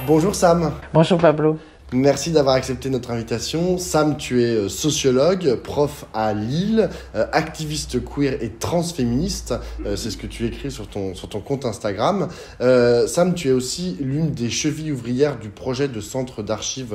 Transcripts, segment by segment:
Bonjour Sam. Bonjour Pablo. Merci d'avoir accepté notre invitation. Sam, tu es sociologue, prof à Lille, activiste queer et transféministe. C'est ce que tu écris sur ton compte Instagram. Sam, tu es aussi l'une des chevilles ouvrières du projet de centre d'archives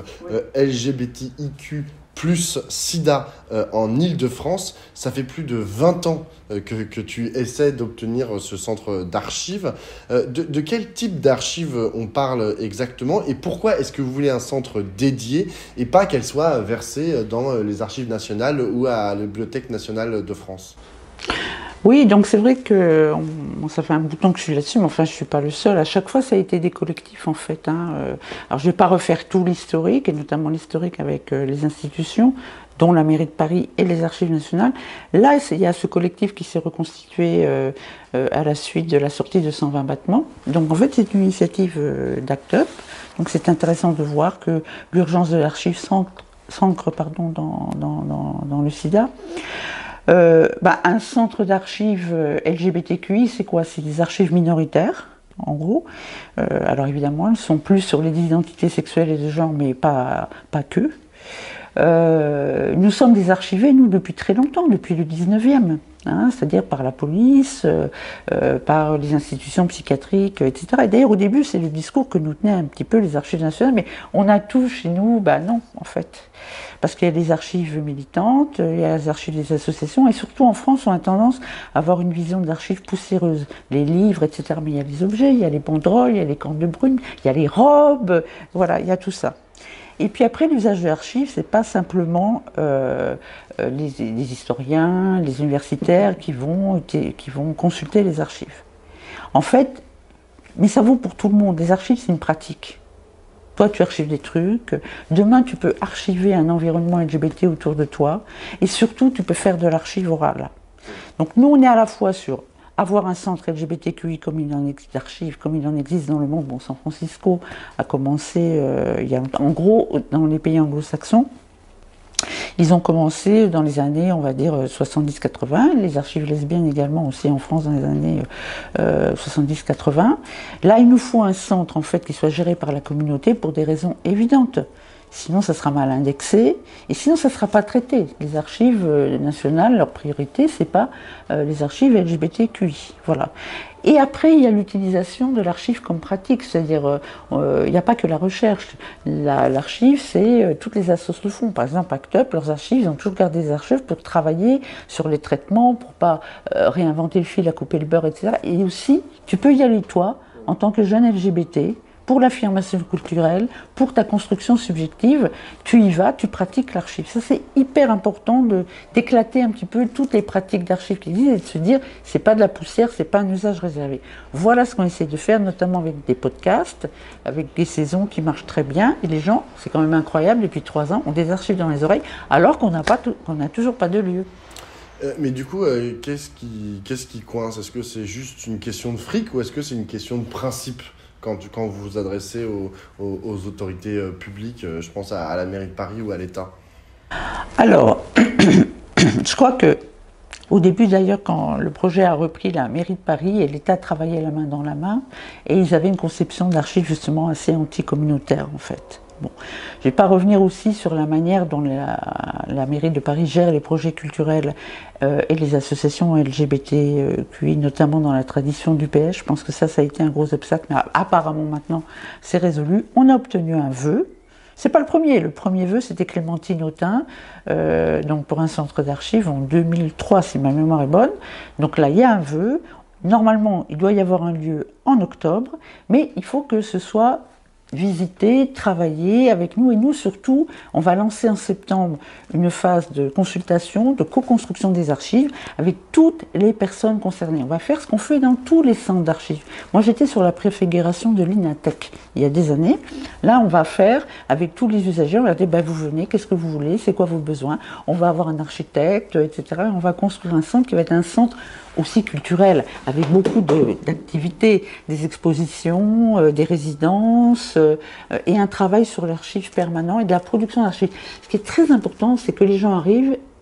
LGBTIQ plus SIDA en Île-de-France. Ça fait plus de 20 ans que tu essaies d'obtenir ce centre d'archives. De quel type d'archives on parle exactement et pourquoi est-ce que vous voulez un centre dédié et pas qu'elle soit versée dans les archives nationales ou à la Bibliothèque nationale de France ? Oui, donc c'est vrai que ça fait un bout de temps que je suis là-dessus, mais enfin je ne suis pas le seul. À chaque fois, ça a été des collectifs en fait. Alors je ne vais pas refaire tout l'historique, et notamment l'historique avec les institutions, dont la mairie de Paris et les archives nationales. Là, il y a ce collectif qui s'est reconstitué à la suite de la sortie de 120 battements. Donc en fait, c'est une initiative d'Act Up. Donc c'est intéressant de voir que l'urgence de l'archive s'ancre dans le SIDA. Un centre d'archives LGBTQI, c'est quoi? C'est des archives minoritaires, en gros. Alors évidemment, elles sont plus sur les identités sexuelles et de genre, mais pas que. Nous sommes désarchivés, nous, depuis très longtemps, depuis le 19e, c'est-à-dire par la police, par les institutions psychiatriques, etc. Et d'ailleurs, au début, c'est le discours que nous tenaient un petit peu les archives nationales, mais on a tout chez nous, non, en fait. Parce qu'il y a des archives militantes, il y a les archives des associations, et surtout en France, on a tendance à avoir une vision d'archives poussiéreuses. Les livres, etc. Mais il y a les objets, il y a les banderoles, il y a les cornes de brune, il y a les robes, voilà, il y a tout ça. Et puis après, l'usage de l'archive, c'est pas simplement les historiens, les universitaires qui vont consulter les archives. En fait, mais ça vaut pour tout le monde. Les archives, c'est une pratique. Toi, tu archives des trucs. Demain, tu peux archiver un environnement LGBT autour de toi. Et surtout, tu peux faire de l'archive orale. Donc nous, on est à la fois sur avoir un centre LGBTQI comme il en existe d'archives, comme il en existe dans le monde. Bon, San Francisco a commencé, en gros, dans les pays anglo-saxons, ils ont commencé dans les années, on va dire, 70-80, les archives lesbiennes également aussi en France dans les années 70-80. Là, il nous faut un centre, en fait, qui soit géré par la communauté pour des raisons évidentes. Sinon, ça sera mal indexé, et sinon, ça ne sera pas traité. Les archives nationales, leur priorité, c'est pas les archives LGBTQI. Voilà. Et après, il y a l'utilisation de l'archive comme pratique, c'est-à-dire, il n'y a pas que la recherche. L'archive, c'est toutes les assos le font. Par exemple, Act Up, leurs archives, ils ont toujours gardé des archives pour travailler sur les traitements, pour pas réinventer le fil à couper le beurre, etc. Et aussi, tu peux y aller, toi, en tant que jeune LGBT, pour l'affirmation culturelle, pour ta construction subjective, tu y vas, tu pratiques l'archive. Ça, c'est hyper important d'éclater un petit peu toutes les pratiques d'archives qui existent et de se dire, c'est pas de la poussière, c'est pas un usage réservé. Voilà ce qu'on essaie de faire, notamment avec des podcasts, avec des saisons qui marchent très bien. Et les gens, c'est quand même incroyable, depuis 3 ans, ont des archives dans les oreilles, alors qu'on n'a toujours pas de lieu. Mais du coup, qu'est-ce qui coince? Est-ce que c'est juste une question de fric ou est-ce que c'est une question de principe? Quand vous vous adressez aux autorités publiques, je pense à la mairie de Paris ou à l'État? Alors, je crois que au début d'ailleurs, quand le projet a repris, la mairie de Paris et l'État travaillaient la main dans la main, et ils avaient une conception d'archives justement assez anticommunautaire en fait. Bon, je ne vais pas revenir aussi sur la manière dont la mairie de Paris gère les projets culturels et les associations LGBTQI, notamment dans la tradition du PS. Je pense que ça a été un gros obstacle, mais apparemment maintenant c'est résolu. On a obtenu un vœu. C'est pas le premier. Le premier vœu, c'était Clémentine Autain, donc pour un centre d'archives en 2003, si ma mémoire est bonne. Donc là, il y a un vœu. Normalement, il doit y avoir un lieu en octobre, mais il faut que ce soit visiter, travailler avec nous, et nous surtout, on va lancer en septembre une phase de consultation, de co-construction des archives avec toutes les personnes concernées. On va faire ce qu'on fait dans tous les centres d'archives. Moi j'étais sur la préfiguration de l'INATEC il y a des années. Là on va faire avec tous les usagers, on va dire vous venez, qu'est-ce que vous voulez, c'est quoi vos besoins, on va avoir un architecte, etc. Et on va construire un centre qui va être un centre aussi culturel, avec beaucoup d'activités, des expositions, des résidences, et un travail sur l'archive permanent et de la production d'archives. Ce qui est très important, c'est que les gens arrivent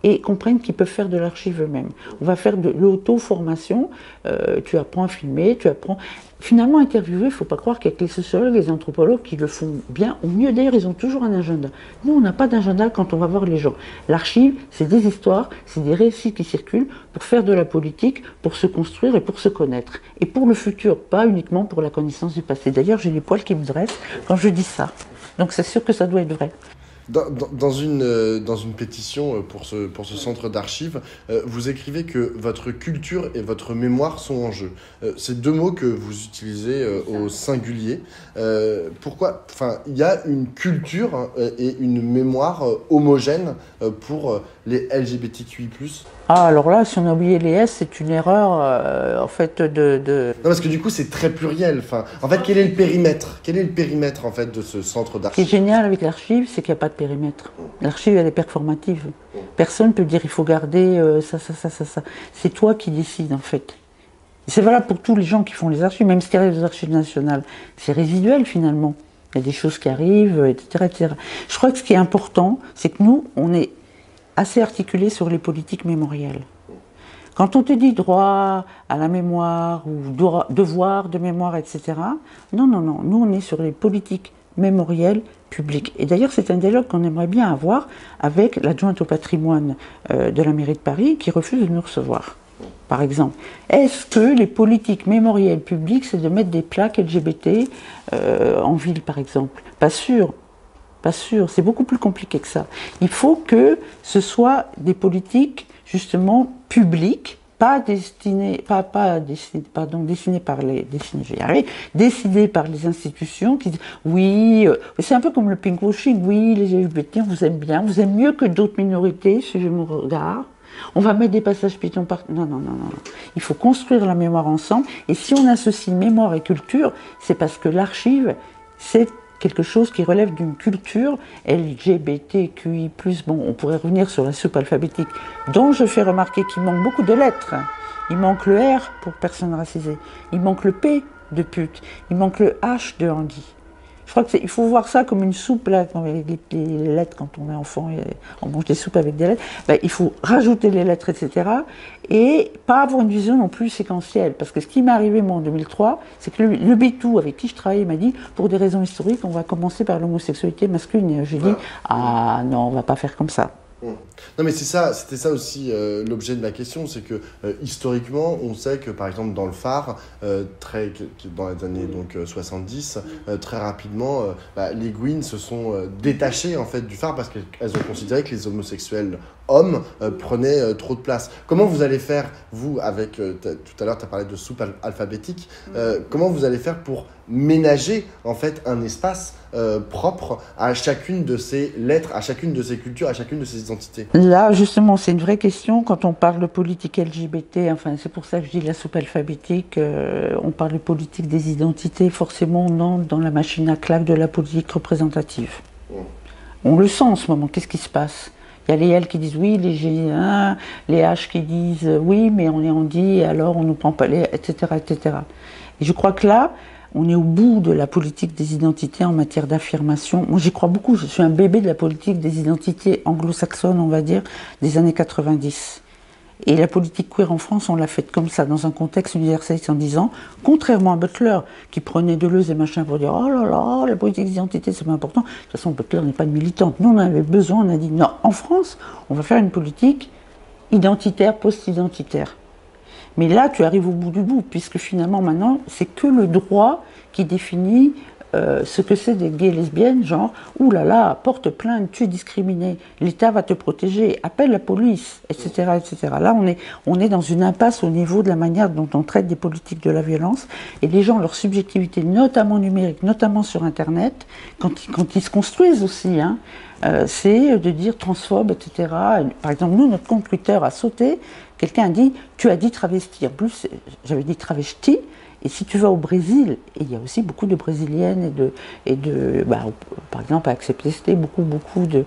et comprennent qu'ils peuvent faire de l'archive eux-mêmes. On va faire de l'auto-formation, tu apprends à filmer, tu apprends... Finalement, interviewer, il ne faut pas croire qu'il y a que les sociologues et les anthropologues qui le font bien, ou mieux d'ailleurs, ils ont toujours un agenda. Nous, on n'a pas d'agenda quand on va voir les gens. L'archive, c'est des histoires, c'est des récits qui circulent pour faire de la politique, pour se construire et pour se connaître. Et pour le futur, pas uniquement pour la connaissance du passé. D'ailleurs, j'ai les poils qui me dressent quand je dis ça. Donc c'est sûr que ça doit être vrai. Dans une pétition pour ce centre d'archives, vous écrivez que votre culture et votre mémoire sont en jeu. C'est deux mots que vous utilisez au singulier. Pourquoi ? Enfin, il y a une culture et une mémoire homogène pour les LGBTQI+. Ah, alors là, si on a oublié les S, c'est une erreur, en fait, Non, parce que du coup, c'est très pluriel. Enfin, en fait, quel est le périmètre ? Quel est le périmètre, en fait, de ce centre d'archives ? Ce qui est génial avec l'archive, c'est qu'il n'y a pas de périmètre. L'archive, elle est performative. Personne ne peut dire, il faut garder ça. C'est toi qui décides, en fait. C'est valable pour tous les gens qui font les archives, même ce qui arrive aux archives nationales. C'est résiduel, finalement. Il y a des choses qui arrivent, etc., etc. Je crois que ce qui est important, c'est que nous, on est assez articulé sur les politiques mémorielles. Quand on te dit droit à la mémoire ou devoir de mémoire, etc., non, nous on est sur les politiques mémorielles publiques. Et d'ailleurs c'est un dialogue qu'on aimerait bien avoir avec l'adjointe au patrimoine de la mairie de Paris qui refuse de nous recevoir. Par exemple, est-ce que les politiques mémorielles publiques, c'est de mettre des plaques LGBT en ville, par exemple? Pas sûr. Pas sûr, c'est beaucoup plus compliqué que ça. Il faut que ce soit des politiques justement publiques, décidées par les institutions qui disent oui, c'est un peu comme le pinkwashing, oui, les LGBT, on vous aime bien, on vous aime mieux que d'autres minorités, suivez mon regard. On va mettre des passages piétons partout. Non. Il faut construire la mémoire ensemble. Et si on associe mémoire et culture, c'est parce que l'archive, c'est quelque chose qui relève d'une culture LGBTQI+. Bon, on pourrait revenir sur la soupe alphabétique, dont je fais remarquer qu'il manque beaucoup de lettres. Il manque le R pour personne racisée. Il manque le P de pute. Il manque le H de handi. Je crois qu'il faut voir ça comme une soupe, là, avec les lettres, quand on est enfant, et on mange des soupes avec des lettres. Ben, il faut rajouter les lettres, etc. Et pas avoir une vision non plus séquentielle. Parce que ce qui m'est arrivé, moi, en 2003, c'est que le Bitou, avec qui je travaillais, m'a dit, pour des raisons historiques, on va commencer par l'homosexualité masculine. Et j'ai dit, ah non, on va pas faire comme ça. Non mais c'était ça aussi l'objet de ma question, c'est que historiquement on sait que par exemple dans le phare, dans les années 70, très rapidement les Gwyn se sont détachées en fait du phare parce qu'elles ont considéré que les homosexuels hommes prenaient trop de place. Comment vous allez faire, vous, avec, tout à l'heure tu as parlé de soupe alphabétique, comment vous allez faire pour ménager en fait un espace propre à chacune de ces lettres, à chacune de ces cultures, à chacune de ces identités? Là, justement, c'est une vraie question. Quand on parle de politique LGBT, enfin, c'est pour ça que je dis la soupe alphabétique, on parle de politique des identités, forcément, on entre dans la machine à claque de la politique représentative. On le sent en ce moment. Qu'est-ce qui se passe? Il y a les L qui disent oui, les G1, les H qui disent oui, mais on est handi, alors on ne nous prend pas les... etc., etc. Et je crois que là, on est au bout de la politique des identités en matière d'affirmation. Moi, j'y crois beaucoup. Je suis un bébé de la politique des identités anglo-saxonnes, on va dire, des années 90. Et la politique queer en France, on l'a faite comme ça, dans un contexte universaliste en disant, contrairement à Butler, qui prenait Deleuze et machin pour dire « Oh là là, la politique d'identité, c'est pas important ». De toute façon, Butler n'est pas une militante. Nous, on avait besoin, on a dit « Non, en France, on va faire une politique identitaire, post-identitaire ». Mais là, tu arrives au bout du bout, puisque finalement, maintenant, c'est que le droit qui définit ce que c'est des gays et lesbiennes, genre, ouh là là, porte plainte, tu es discriminé, l'État va te protéger, appelle la police, etc., etc. Là, on est dans une impasse au niveau de la manière dont on traite des politiques de la violence, et les gens, leur subjectivité, notamment numérique, notamment sur Internet, quand ils se construisent aussi, hein, c'est de dire transphobe, etc. Par exemple, nous, notre compte Twitter a sauté, quelqu'un a dit, tu as dit travesti. En plus, j'avais dit travesti. Et si tu vas au Brésil, et il y a aussi beaucoup de Brésiliennes par exemple, à accepter beaucoup de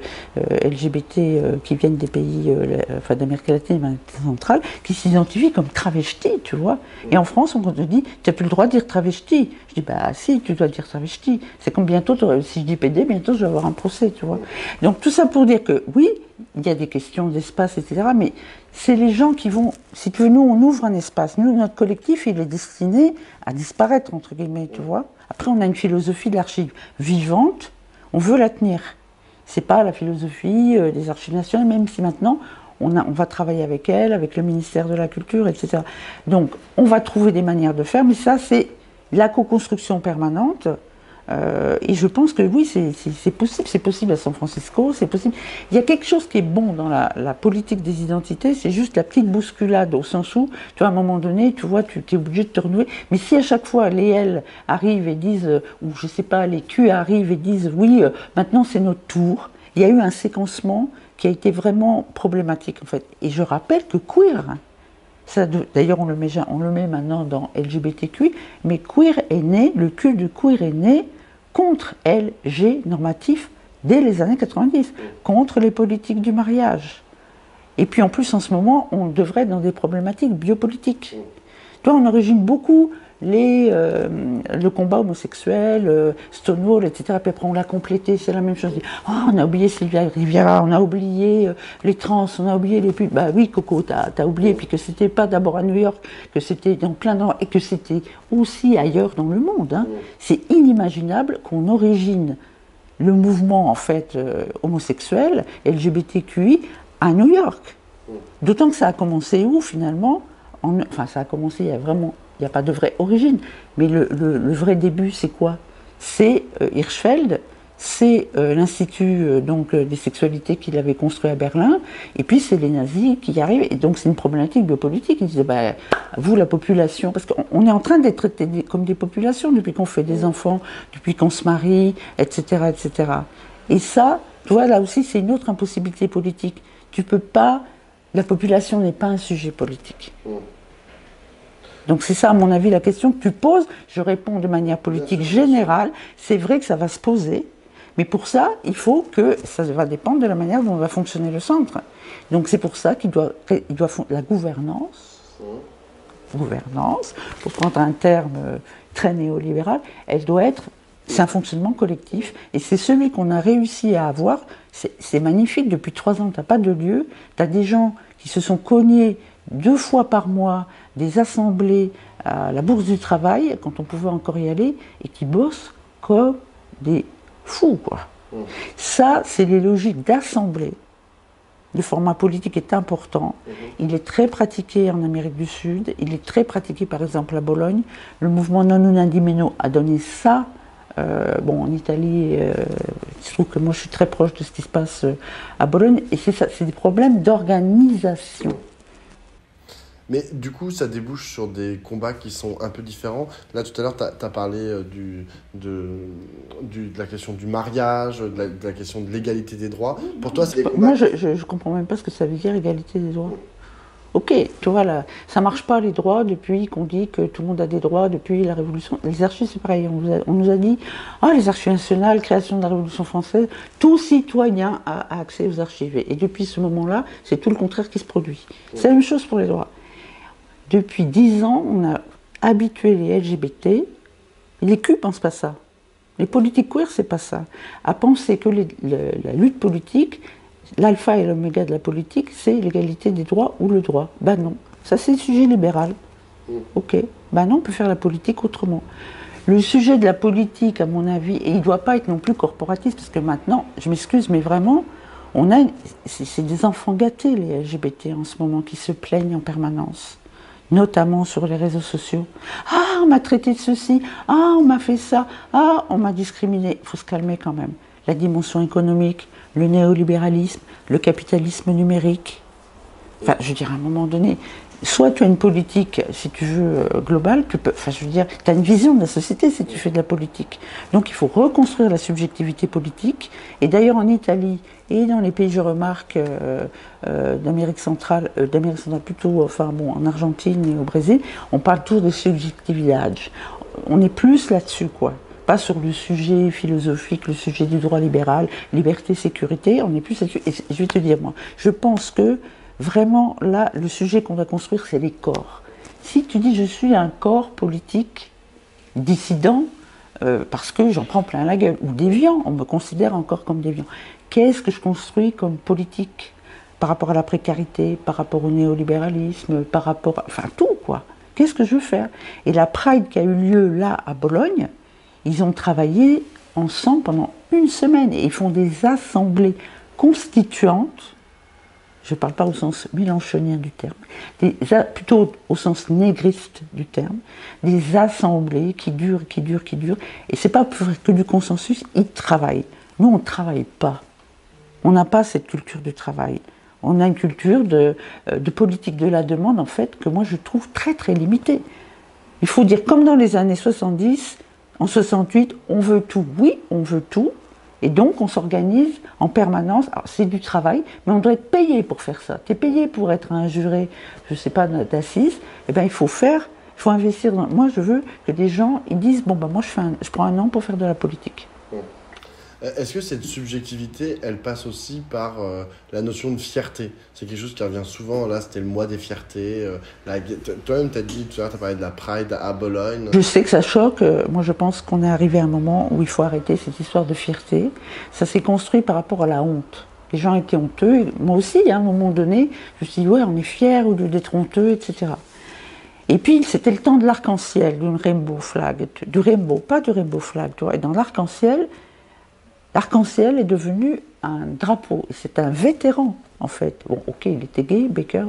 LGBT qui viennent des pays d'Amérique latine et d'Amérique centrale, qui s'identifient comme travestis, tu vois. Et en France, on te dit, tu n'as plus le droit de dire travesti. Je dis, bah si, tu dois dire travesti. C'est comme bientôt, si je dis PD, bientôt je vais avoir un procès, tu vois. Donc tout ça pour dire que, oui, il y a des questions d'espace, etc. Mais c'est les gens qui vont, si tu veux, nous on ouvre un espace. Nous, notre collectif, il est destiné à disparaître, entre guillemets, tu vois. Après, on a une philosophie de l'archive vivante, on veut la tenir. C'est pas la philosophie des archives nationales, même si maintenant, on va travailler avec elle, avec le ministère de la Culture, etc. Donc, on va trouver des manières de faire, mais ça, c'est la co-construction permanente. Et je pense que oui, c'est possible à San Francisco, c'est possible. Il y a quelque chose qui est bon dans la politique des identités, c'est juste la petite bousculade, au sens où, tu vois, à un moment donné, tu vois, tu es obligé de te renouveler. Mais si à chaque fois les L arrivent et disent, ou je sais pas, les Q arrivent et disent, oui, maintenant c'est notre tour, il y a eu un séquencement qui a été vraiment problématique, en fait. Et je rappelle que queer, d'ailleurs on le met maintenant dans LGBTQI, mais queer est né, le culte de queer est né contre LG normatif dès les années 90, contre les politiques du mariage. Et puis en plus en ce moment, on devrait être dans des problématiques biopolitiques. Tu vois, on origine beaucoup le combat homosexuel, Stonewall, etc. Puis après on l'a complété, c'est la même chose. Oh, on a oublié Sylvia Riviera, on a oublié les trans, on a oublié les pubs. Bah oui, Coco, t'as oublié, puis que c'était pas d'abord à New York, que c'était dans plein d'endroits, et que c'était aussi ailleurs dans le monde. Hein. C'est inimaginable qu'on origine le mouvement en fait homosexuel, LGBTQI, à New York. D'autant que ça a commencé où finalement Enfin, ça a commencé, il n'y a pas de vraie origine, mais le vrai début, c'est quoi? C'est Hirschfeld, c'est l'Institut des sexualités qu'il avait construit à Berlin, et puis c'est les nazis qui y arrivent, et donc c'est une problématique biopolitique. Ils disaient, bah, vous, la population, parce qu'on est en train d'être traités comme des populations depuis qu'on fait des enfants, depuis qu'on se marie, etc., etc. Et ça, tu vois, là aussi, c'est une autre impossibilité politique. Tu peux pas... La population n'est pas un sujet politique. Donc c'est ça, à mon avis, la question que tu poses. Je réponds de manière politique générale. C'est vrai que ça va se poser, mais pour ça, il faut que ça va dépendre de la manière dont va fonctionner le centre. Donc c'est pour ça qu'il doit la gouvernance, pour prendre un terme très néolibéral, elle doit être... C'est un fonctionnement collectif, et c'est celui qu'on a réussi à avoir. C'est magnifique, depuis 3 ans, tu n'as pas de lieu, tu as des gens qui se sont cognés 2 fois par mois, des assemblées à la Bourse du Travail, quand on pouvait encore y aller, et qui bossent comme des fous, quoi. Ça, c'est les logiques d'assemblée. Le format politique est important, il est très pratiqué en Amérique du Sud, il est très pratiqué par exemple à Bologne. Le mouvement Non Una Di Meno a donné ça. En Italie, je trouve que moi je suis très proche de ce qui se passe à Bologne, et c'est ça, c'est des problèmes d'organisation. Mais du coup, ça débouche sur des combats qui sont un peu différents. Là, tout à l'heure, tu as parlé de la question du mariage, de la question de l'égalité des droits. Pour toi, c'est des combats... Moi, je comprends même pas ce que ça veut dire, égalité des droits. Ok, tu vois, là, ça marche pas les droits depuis qu'on dit que tout le monde a des droits depuis la Révolution. Les archives, c'est pareil. On nous a dit, les archives nationales, création de la Révolution française, tout citoyen a accès aux archives. Et depuis ce moment-là, c'est tout le contraire qui se produit. C'est la même chose pour les droits. Depuis 10 ans, on a habitué les LGBT, les Q pensent pas ça. Les politiques queer, c'est pas ça. À penser que la lutte politique, l'alpha et l'oméga de la politique, c'est l'égalité des droits ou le droit. Ben non, ça c'est le sujet libéral. Ok, ben non, on peut faire la politique autrement. Le sujet de la politique, à mon avis, et il ne doit pas être non plus corporatiste, parce que maintenant, je m'excuse, mais vraiment, c'est des enfants gâtés, les LGBT en ce moment, qui se plaignent en permanence. Notamment sur les réseaux sociaux. Ah, on m'a traité de ceci, ah, on m'a fait ça, ah, on m'a discriminé. Il faut se calmer quand même. La dimension économique, le néolibéralisme, le capitalisme numérique. Enfin, je veux dire, à un moment donné, soit tu as une politique, si tu veux, globale, tu as une vision de la société si tu fais de la politique. Donc il faut reconstruire la subjectivité politique. Et d'ailleurs en Italie et dans les pays, je remarque, d'Amérique centrale plutôt, en Argentine et au Brésil, on parle toujours de subjectividade. On est plus là-dessus, quoi. Pas sur le sujet philosophique, le sujet du droit libéral, liberté, sécurité, on est plus là-dessus. Et je vais te dire, moi, je pense que vraiment, là, le sujet qu'on va construire, c'est les corps. Si tu dis, je suis un corps politique dissident, parce que j'en prends plein la gueule. Ou déviant, on me considère encore comme déviant. Qu'est-ce que je construis comme politique par rapport à la précarité, par rapport au néolibéralisme, par rapport à... Enfin, tout, quoi. Qu'est-ce que je veux faire? Et la Pride qui a eu lieu là, à Bologne, ils ont travaillé ensemble pendant une semaine et ils font des assemblées constituantes, je ne parle pas au sens mélanchonien du terme, plutôt au sens négriste du terme, des assemblées qui durent, et c'est pas pour faire que du consensus, ils travaillent. Nous, on ne travaille pas. On n'a pas cette culture du travail. On a une culture de politique de la demande, en fait, que moi je trouve très très limitée. Il faut dire, comme dans les années 70, en 68, on veut tout. Oui, on veut tout. Et donc, on s'organise en permanence. Alors, c'est du travail, mais on doit être payé pour faire ça. Tu es payé pour être un juré, je ne sais pas, d'assises. Eh bien, il faut investir dans... Moi, je veux que des gens, ils disent, bon, ben moi, je prends un an pour faire de la politique. Est-ce que cette subjectivité, elle passe aussi par la notion de fierté? C'est quelque chose qui revient souvent, là c'était le mois des fiertés. Toi-même tu as dit, tu as parlé de la Pride à Bologne. Je sais que ça choque, moi je pense qu'on est arrivé à un moment où il faut arrêter cette histoire de fierté. Ça s'est construit par rapport à la honte. Les gens étaient honteux, et moi aussi à un moment donné, je me suis dit ouais on est fiers au lieu d'être honteux, etc. Et puis c'était le temps de l'arc-en-ciel, d'une rainbow flag, du rainbow, pas du rainbow flag, tu vois. Et dans l'arc-en-ciel est devenu un drapeau. C'est un vétéran, en fait. Bon, ok, il était gay, Baker,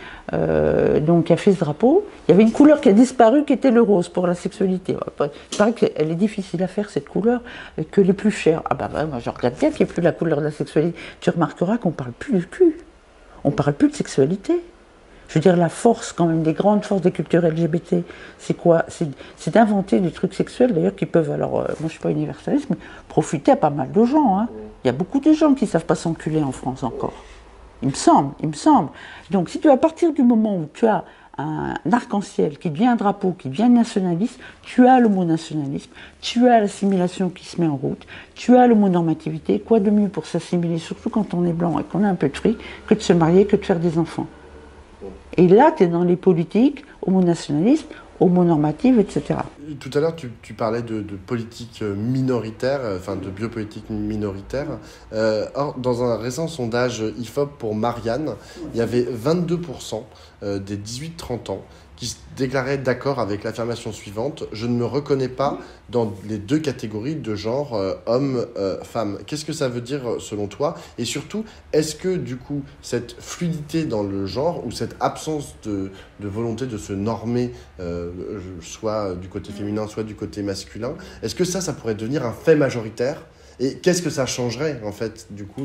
donc il a fait ce drapeau. Il y avait une couleur qui a disparu, qui était le rose, pour la sexualité. Il paraît qu'elle est difficile à faire, cette couleur, que les plus chères. Ah bah ouais, moi je regarde bien qu'il n'y ait plus la couleur de la sexualité. Tu remarqueras qu'on ne parle plus du cul. On ne parle plus de sexualité. Je veux dire, la force, quand même, des grandes forces des cultures LGBT, c'est quoi? C'est d'inventer des trucs sexuels, d'ailleurs, qui peuvent, alors, moi je ne suis pas universaliste, mais profiter à pas mal de gens. Hein. Il y a beaucoup de gens qui ne savent pas s'enculer en France encore. Il me semble. Donc, si tu, à partir du moment où tu as un arc-en-ciel qui devient un drapeau, qui devient nationaliste, tu as le mot nationalisme, tu as l'assimilation qui se met en route, tu as le mot normativité. Quoi de mieux pour s'assimiler, surtout quand on est blanc et qu'on a un peu de fric, que de se marier, que de faire des enfants? Et là, tu es dans les politiques, homo-nationalisme, homo-normative, etc. Tout à l'heure, tu parlais de politique minoritaire, enfin de biopolitique minoritaire. Or, dans un récent sondage IFOP pour Marianne, il y avait 22% des 18-30 ans qui se déclaraient d'accord avec l'affirmation suivante: je ne me reconnais pas dans les deux catégories de genre homme, femme. Qu'est-ce que ça veut dire selon toi? Et surtout, est-ce que du coup, cette fluidité dans le genre ou cette absence de volonté de se normer, soit du côté féminin, soit du côté masculin, est-ce que ça pourrait devenir un fait majoritaire? Et qu'est-ce que ça changerait, en fait, du coup,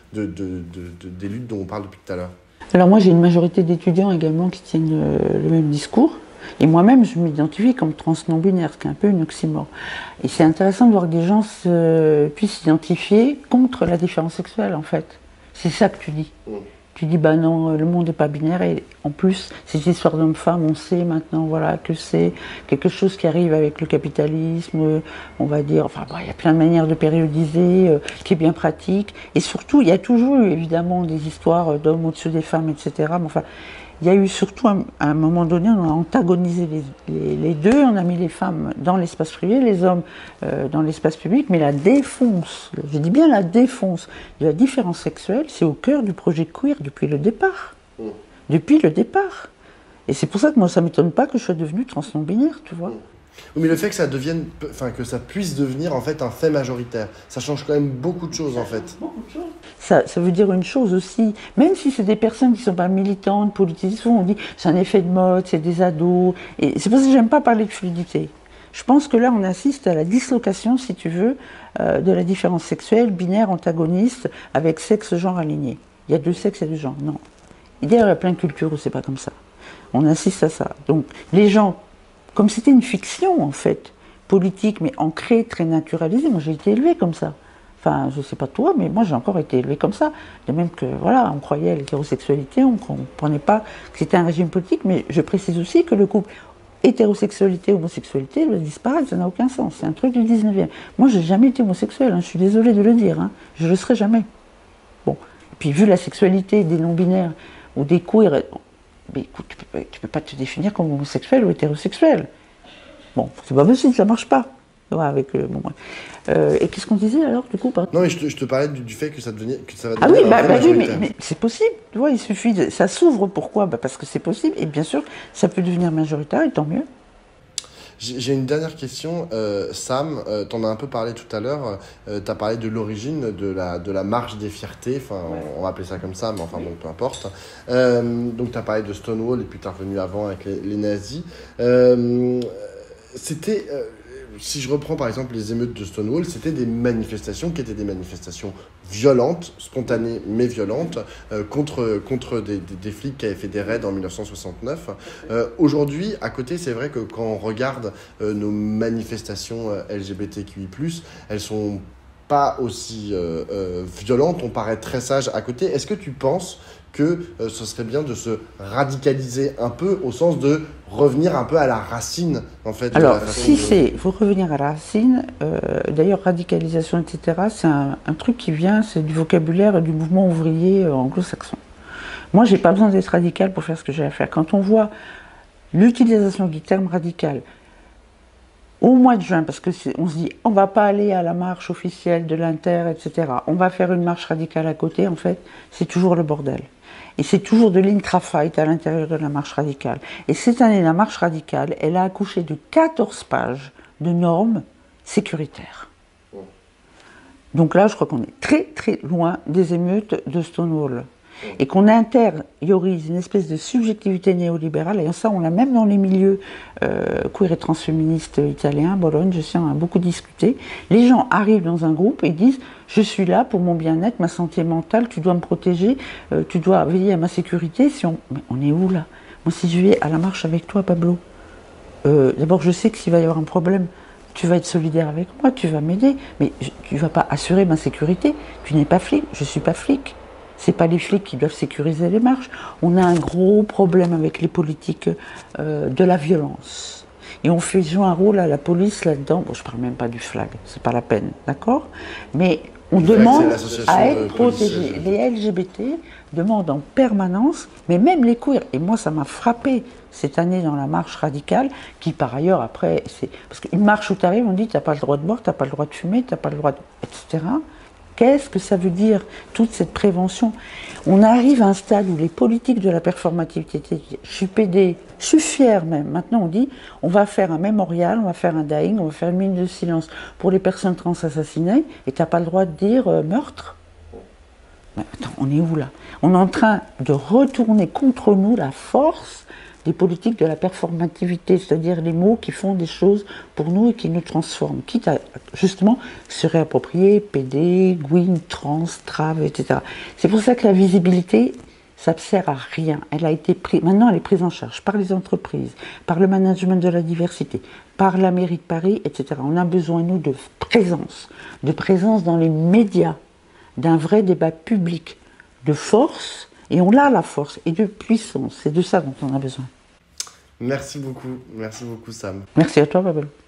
des luttes dont on parle depuis tout à l'heure? Alors moi, j'ai une majorité d'étudiants également qui tiennent le même discours. Et moi-même, je m'identifie comme trans non-binaire, ce qui est un peu une oxymore. Et c'est intéressant de voir que des gens puissent s'identifier contre la différence sexuelle, en fait. C'est ça que tu dis. Tu dis, bah non, le monde n'est pas binaire. Et en plus, cette histoire d'homme-femme, on sait maintenant, voilà, que c'est quelque chose qui arrive avec le capitalisme, on va dire. Enfin, il y a plein de manières de périodiser, qui est bien pratique. Et surtout, il y a toujours eu, évidemment, des histoires d'hommes au-dessus des femmes, etc. Mais enfin, il y a eu surtout, à un moment donné, on a antagonisé les deux. On a mis les femmes dans l'espace privé, les hommes dans l'espace public. Mais la défonce, je dis bien la défonce de la différence sexuelle, c'est au cœur du projet queer depuis le départ. Depuis le départ. Et c'est pour ça que moi, ça ne m'étonne pas que je sois devenue trans non-binaire, tu vois. Oui, mais le fait que ça devienne, enfin que ça puisse devenir en fait un fait majoritaire, ça change quand même beaucoup de choses en fait. Beaucoup de choses. Ça veut dire une chose aussi, même si c'est des personnes qui ne sont pas militantes, politiques, souvent on dit c'est un effet de mode, c'est des ados, et c'est pour ça que j'aime pas parler de fluidité. Je pense que là on assiste à la dislocation, si tu veux, de la différence sexuelle, binaire, antagoniste, avec sexe, genre aligné. Il y a deux sexes et deux genres, non. D'ailleurs, il y a plein de cultures où c'est pas comme ça. On assiste à ça. Donc les gens, comme c'était une fiction en fait, politique mais ancrée, très naturalisée, moi j'ai été élevée comme ça. Enfin, je sais pas toi, mais moi j'ai encore été élevée comme ça. De même que, voilà, on croyait à l'hétérosexualité, on ne comprenait pas que c'était un régime politique, mais je précise aussi que le couple hétérosexualité, homosexualité doit disparaître, ça n'a aucun sens. C'est un truc du 19e. Moi j'ai jamais été homosexuelle, je suis désolée de le dire, je le serai jamais. Bon, et puis vu la sexualité des non-binaires ou des queers, mais écoute, tu peux pas te définir comme homosexuel ou hétérosexuel. Bon, c'est pas possible, ça marche pas. Ouais, avec bon, et qu'est-ce qu'on disait alors du coup Non, mais je te parlais du fait que ça va devenir Ah oui, oui, majoritaire. mais c'est possible. Tu vois, il suffit ça s'ouvre. Pourquoi? Parce que c'est possible. Et bien sûr, ça peut devenir majoritaire, et tant mieux. J'ai une dernière question, Sam. Tu en as un peu parlé tout à l'heure. Tu as parlé de l'origine de la marche des fiertés. Enfin, on va appeler ça comme ça, mais enfin bon, peu importe. Donc, tu as parlé de Stonewall et puis tu es revenu avant avec les nazis. C'était, si je reprends par exemple les émeutes de Stonewall, c'était des manifestations qui étaient des manifestations violentes, spontanées mais violentes, contre des flics qui avaient fait des raids en 1969. Aujourd'hui, à côté, c'est vrai que quand on regarde nos manifestations LGBTQI+, elles sont pas aussi violentes, on paraît très sage à côté. Est-ce que tu penses que ce serait bien de se radicaliser un peu au sens de revenir un peu à la racine, en fait. Alors, si c'est, faut revenir à la racine, d'ailleurs, radicalisation, etc., c'est un truc qui vient, c'est du vocabulaire du mouvement ouvrier anglo-saxon. Moi, j'ai pas besoin d'être radical pour faire ce que j'ai à faire. Quand on voit l'utilisation du terme radical au mois de juin, parce que on se dit, on va pas aller à la marche officielle de l'Inter, etc., on va faire une marche radicale à côté, en fait, c'est toujours le bordel. Et c'est toujours de l'intra-fight à l'intérieur de la marche radicale. Et cette année, la marche radicale, elle a accouché de 14 pages de normes sécuritaires. Donc là, je crois qu'on est très très loin des émeutes de Stonewall. Et qu'on intériorise une espèce de subjectivité néolibérale, et ça on l'a même dans les milieux queer et transféministes italiens, Bologne, je sais, on a beaucoup discuté. Les gens arrivent dans un groupe et disent « je suis là pour mon bien-être, ma santé mentale, tu dois me protéger, tu dois veiller à ma sécurité ». Mais on est où là? Moi si je vais à la marche avec toi, Pablo, d'abord je sais que s'il va y avoir un problème, tu vas être solidaire avec moi, tu vas m'aider, mais tu ne vas pas assurer ma sécurité, tu n'es pas flic, je ne suis pas flic. C'est pas les flics qui doivent sécuriser les marches. On a un gros problème avec les politiques de la violence. Et on fait jouer un rôle à la police là-dedans. Bon, je parle même pas du flag, c'est pas la peine, d'accord? Mais on demande à être protégés. Les LGBT demandent en permanence, mais même les queers. Et moi, ça m'a frappé cette année dans la marche radicale, qui par ailleurs, après, c'est parce qu'une marche où tu arrives, on dit, t'as pas le droit de boire, t'as pas le droit de fumer, t'as pas le droit de... etc. Qu'est-ce que ça veut dire, toute cette prévention? On arrive à un stade où les politiques de la performativité, je suis PD, je suis fière même, maintenant on dit, on va faire un mémorial, on va faire un dying, on va faire une minute de silence pour les personnes trans assassinées, et tu n'as pas le droit de dire meurtre. Mais attends, on est où là? On est en train de retourner contre nous la force des politiques de la performativité, c'est-à-dire les mots qui font des choses pour nous et qui nous transforment, quitte à justement se réapproprier PD, Gwyn, trans, trav, etc. C'est pour ça que la visibilité, ça ne sert à rien. Elle a été prise, maintenant elle est prise en charge par les entreprises, par le management de la diversité, par la mairie de Paris, etc. On a besoin, nous, de présence dans les médias, d'un vrai débat public, de force. Et on a la force et de puissance. C'est de ça dont on a besoin. Merci beaucoup Sam. Merci à toi, Babel.